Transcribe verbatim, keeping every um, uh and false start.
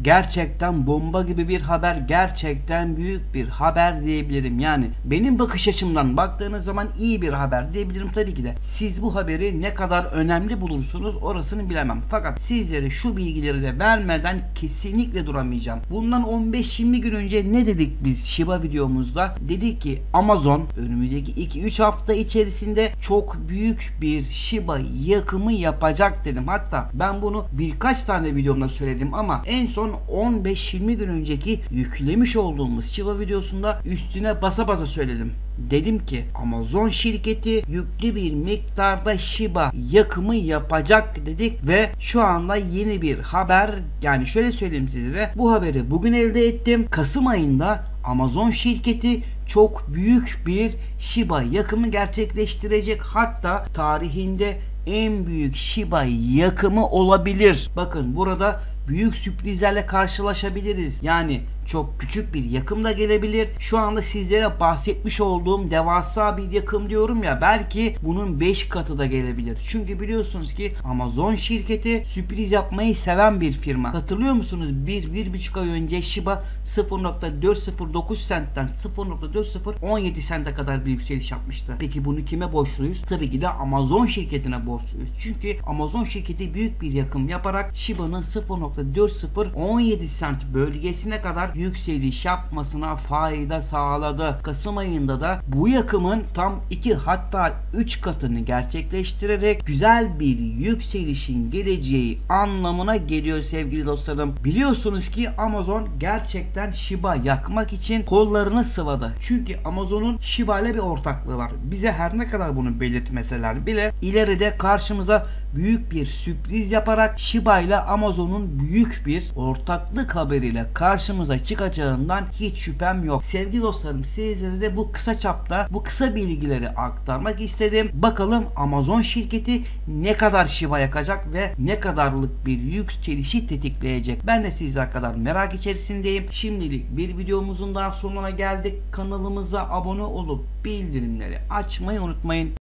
gerçekten bomba gibi bir haber, gerçekten büyük bir haber diyebilirim. Yani benim bakış açımdan baktığınız zaman iyi bir haber diyebilirim tabii ki de. Siz bu haberi ne kadar önemli bulursunuz orasını bilemem. Fakat sizlere şu bilgileri de vermeden kesinlikle duramayacağım. Bundan on beş yirmi gün önce ne dedik biz Shiba videomuzda? Dedik ki Amazon önümüzdeki iki üç hafta içerisinde çok büyük bir Shiba yakımı yapacak dedim. Hatta ben bunu birkaç tane videomda söyledim ama en son on beş yirmi gün önceki yüklemiş olduğumuz Shiba videosunda üstüne basa basa söyledim. Dedim ki Amazon şirketi yüklü bir miktarda Shiba yakımı yapacak dedik ve şu anda yeni bir haber, yani şöyle söyleyeyim size de, bu haberi bugün elde ettim. Kasım ayında Amazon şirketi çok büyük bir Shiba yakımı gerçekleştirecek. Hatta tarihinde en büyük Shiba yakımı olabilir. Bakın burada büyük sürprizlerle karşılaşabiliriz. Yani çok küçük bir yakım da gelebilir. Şu anda sizlere bahsetmiş olduğum devasa bir yakım diyorum ya, belki bunun beş katı da gelebilir. Çünkü biliyorsunuz ki Amazon şirketi sürpriz yapmayı seven bir firma. Hatırlıyor musunuz? bir bir buçuk ay önce Shiba sıfır nokta dört sıfır dokuz centten sıfır nokta dört sıfır on yedi cente kadar bir yükseliş yapmıştı. Peki bunu kime borçluyuz? Tabii ki de Amazon şirketine borçluyuz. Çünkü Amazon şirketi büyük bir yakım yaparak Shiba'nın sıfır nokta dört sıfır on yedi cent bölgesine kadar yükseliş yapmasına fayda sağladı. Kasım ayında da bu yakımın tam iki hatta üç katını gerçekleştirerek güzel bir yükselişin geleceği anlamına geliyor sevgili dostlarım. Biliyorsunuz ki Amazon gerçekten Shiba yakmak için kollarını sıvadı. Çünkü Amazon'un Shiba ile bir ortaklığı var. Bize her ne kadar bunu belirtmeseler bile ileride karşımıza büyük bir sürpriz yaparak Shiba ile Amazon'un büyük bir ortaklık haberiyle karşımıza çıkacağından hiç şüphem yok. Sevgili dostlarım, sizlere de bu kısa çapta bu kısa bilgileri aktarmak istedim. Bakalım Amazon şirketi ne kadar Shiba yakacak ve ne kadarlık bir yükselişi tetikleyecek. Ben de sizler kadar merak içerisindeyim. Şimdilik bir videomuzun daha sonuna geldik. Kanalımıza abone olup bildirimleri açmayı unutmayın.